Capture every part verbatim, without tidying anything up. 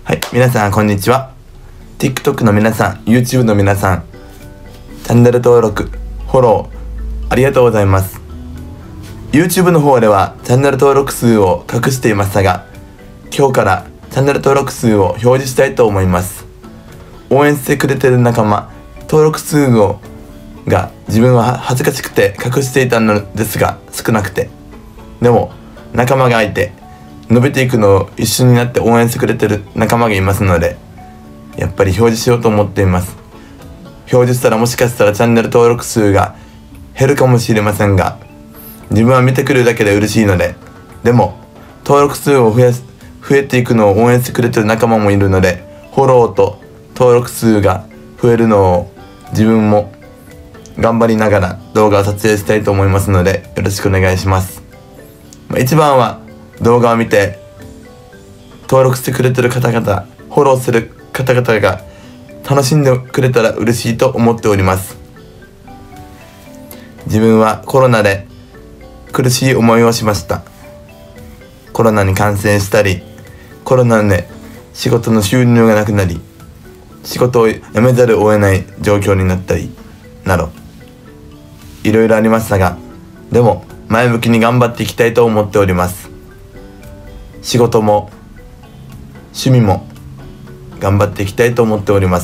はい、皆さんこんにちは。 TikTok の皆さん、 YouTube の皆さん、チャンネル登録フォローありがとうございます。 YouTube の方ではチャンネル登録数を隠していましたが、今日からチャンネル登録数を表示したいと思います。応援してくれてる仲間、登録数をが自分は恥ずかしくて隠していたのですが少なくて、でも仲間がいて伸びていくのを一緒になって応援してくれてる仲間がいますので、やっぱり表示しようと思っています。表示したらもしかしたらチャンネル登録数が減るかもしれませんが、自分は見てくれるだけで嬉しいので、でも登録数を増やす増えていくのを応援してくれてる仲間もいるので、フォローと登録数が増えるのを自分も頑張りながら動画を撮影したいと思いますので、よろしくお願いします。一番は動画を見て登録してくれてる方々、フォローする方々が楽しんでくれたら嬉しいと思っております。自分はコロナで苦しい思いをしました。コロナに感染したり、コロナで仕事の収入がなくなり、仕事を辞めざるを得ない状況になったりなど、いろいろありましたが、でも前向きに頑張っていきたいと思っております。仕事も趣味も頑張っていきたいと思っております。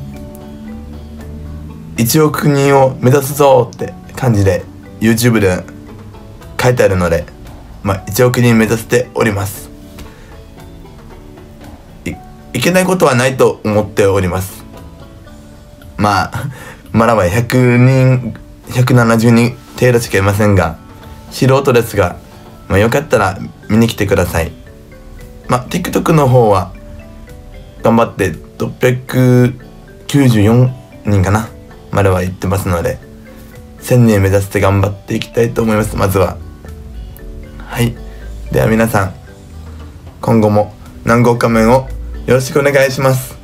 いちおく人を目指すぞって感じで YouTube で書いてあるので、まあいちおく人目指しております。 い, いけないことはないと思っております。まあまだはひゃくにんひゃくななじゅうにん程度しかいませんが、素人ですが、まあ、よかったら見に来てください。まあ TikTok の方は頑張ってろっぴゃくきゅうじゅうよんにんかなまでは行ってますので、せんにん目指して頑張っていきたいと思います。まずははい、では皆さん今後も南国仮面をよろしくお願いします。